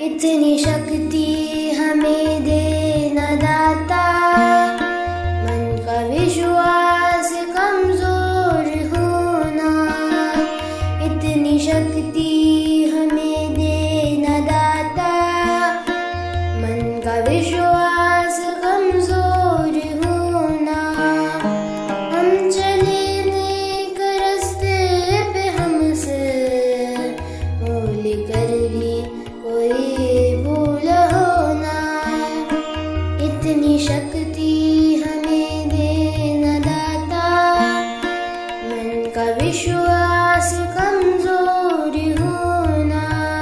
इतनी शक्ति हमें दे न दाता, मन का विश्वास कमजोर होना। इतनी शक्ति हमें दे न दाता, मन का विश्वास कमजोर होना। हम चले नेक रास्ते पे हमसे भूल कर भी कोई भूल होना। इतनी शक्ति हमें दे न दाता, मन का विश्वास कमजोर होना।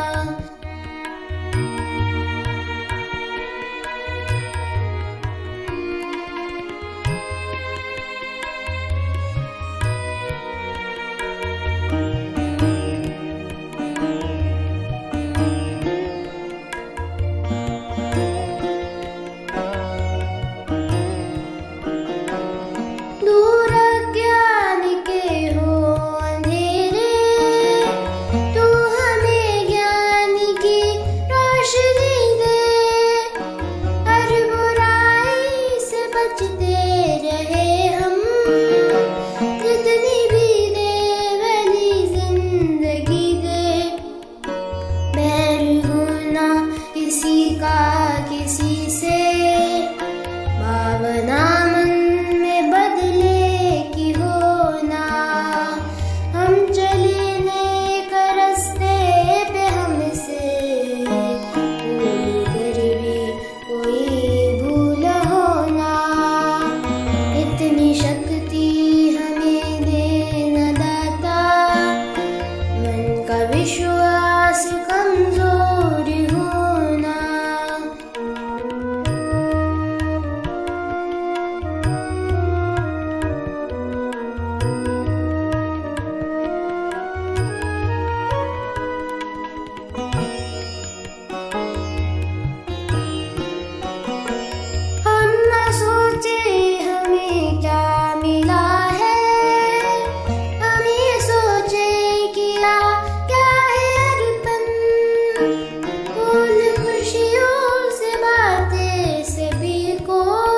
दूर ज्ञान के हो अंधेरे, तू हमें ज्ञान की रोशनी दे। हर बुराई से बचते रहे हम, जितनी भी दे भली जिंदगी दे। बैर होना किसी का किसी से, भावना मन में बदले की होना। हम चले नेक रास्ते पे हमसे भूल कर भी कोई भूल होना। इतनी शक्ति हमें दे न दाता, मन का विश्वास कमजोर होना। हम न सोचे हमें क्या मिला है, हम ये सोचे किया क्या है अर्पण। फूल खुशियों से बातें सभी को,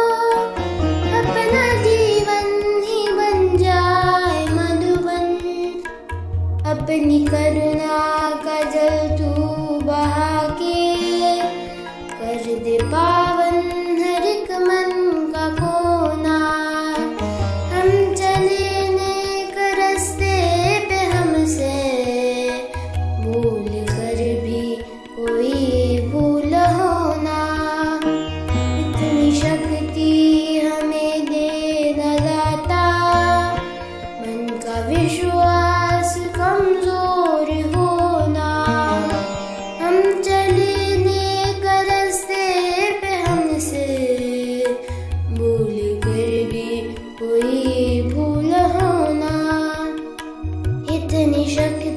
अपना जीवन ही बन जाए मधुबन। अपनी करुणा का जल तू बहा के, कर दे पावन हर एक मन का कोना। हम चले नेक रास्ते पे हमसे भूल कर भी कोई भूल होना। इतनी शक्ति हमें दे न दाता, मन का विश्वास कमजोर होना। हम चले नेक रास्ते पे हमसे भूल कर भी कोई भूल होना। इतनी शक्ति